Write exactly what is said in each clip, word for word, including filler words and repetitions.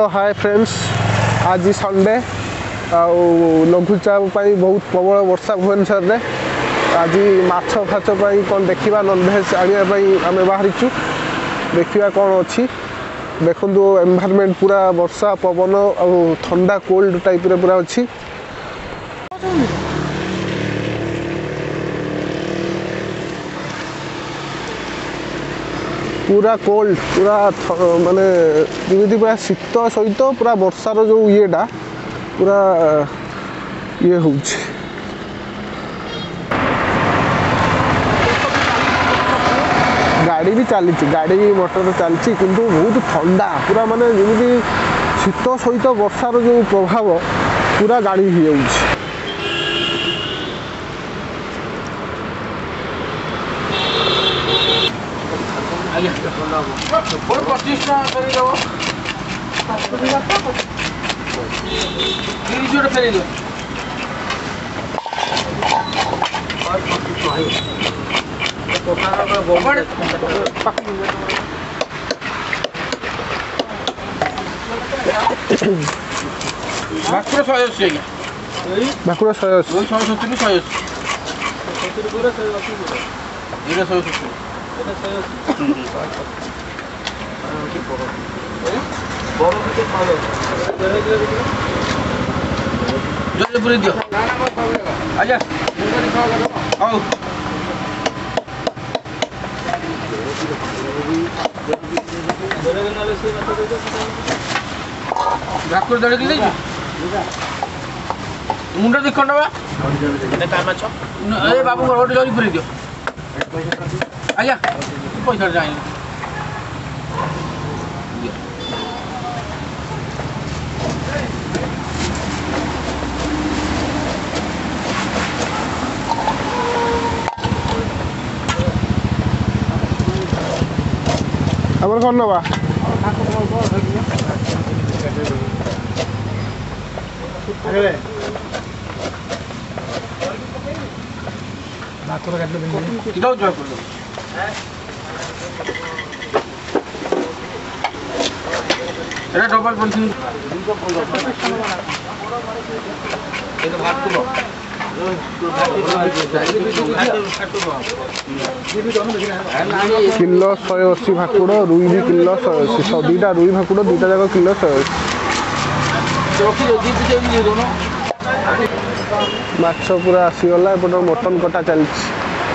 Hello hi friends आज Sunday लघुचाप बहुत प्रबल वर्षा भुवनेश्वर में आज माछ फाच कौन देखा नॉनभेज आने आम बाहरी देखा कौन अच्छी देखु एनवायरनमेंट पूरा वर्षा पवन और ठंडा कोल्ड टाइप रे पूरा अच्छी पूरा कोल्ड पूरा माने जमी पूरा शीत सहित पूरा वर्षार जो येटा पूरा ये हो गाड़ी भी चली गाड़ी मोटर चलती किंतु बहुत ठंडा पूरा माने जमी शीत सहित वर्षार जो प्रभाव पूरा गाड़ी हो भाकुड़ शहे अशी आज्ञा भाकुड़ शहे अशी शहे सतुरी शहे अशी ये शहे सतुरी पूरी दियो आज्ञा हाँ भाकुड़ दड़ी कि मुंड दी खंड ए बाबू गोटे जरी पूरी दियो आज्ञा पैसा जाए आमर कौन नवा डबल पॉलिथिन किलो शहे अशी भाकुड़ रुई भी किलो शहे अशी दुईटा रुई भाकुड़ दुईटा जाक किलो शहे अशी माछ पूरा आसीगला एपट मटन कटा चलती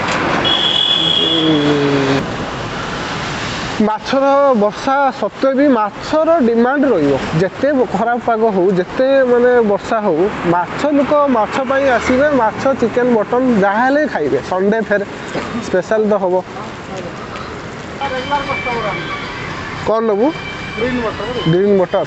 माछर वर्षा सत्वे भी माछर डिमांड रते खराब पाग हो जिते माने वर्षा हो माछ लोक माछ पाई आसबे माछ चिकेन मटन जहाँ खाइबे संडे फेर स्पेशल तो हम कौन नबू ग्रीन मटर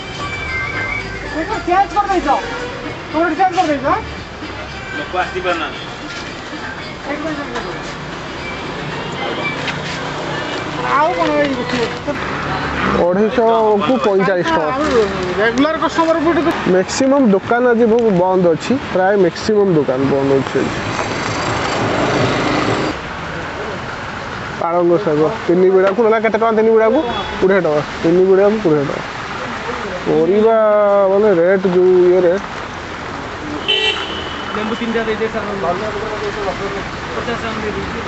अढ़ाई को पैंतालीस रेगुलर कस्टमर मैक्सिमम दुकान आज बहुत बंद अच्छी प्राय मैक्सिमम दुकान बंद अच्छी पालंग शाग तीन बिड़ा को ना केते तीन बिड़ा को कोड़े टका तीन बिड़ा को कोड़े टका परिबा माने रेट जो ये रे लेंबू तीन जा दे दे सर पचास ग्राम दे दीजिए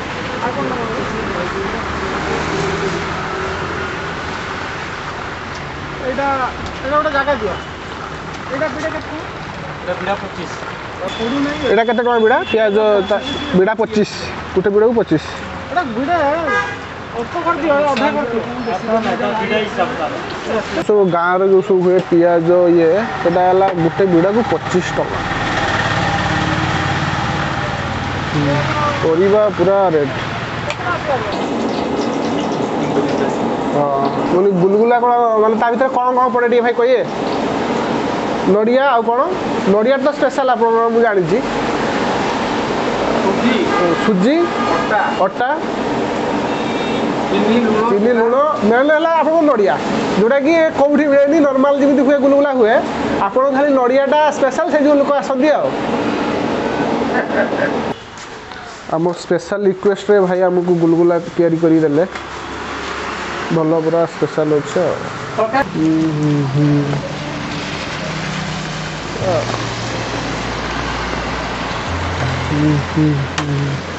एटा एटा ओटा जागा दियो एटा बिड़ा केते एटा बिड़ा पच्चीस पुडू नहीं एटा केते टका बिड़ा प्याज बिड़ा पच्चीस गुटे बिड़ा को पच्चीस एटा बिड़ा ऑटो कर दियो आधा कर दियो बिड़ा हिसाब का सो गांव रे जो सब हुए प्याज ये सेटा हला गुटे बिड़ा को पच्चीस टका परिबा पूरा रेट हाँ बोली गुलगुला कौन माने ता भीतर कौन कौन पड़े भाई कहिए नड़िया आ कौन नड़िया तो स्पेशल आप मुझे जानी सुजी अटा चीनी लुण मेन है आप नड़िया जोटा कि कौटी मिले नॉर्मल जमी हुए गुलगुला हुए आप खाली नड़ियाटा स्पेशल से जो लोक आसती आम स्पेशल रिक्वेस्ट रे भाई आमको गुलगुला तैयारी कर भल पूरा स्पेशल अच्छे। हम्म, हम्म, हम्म। हम्म, हम्म, हम्म।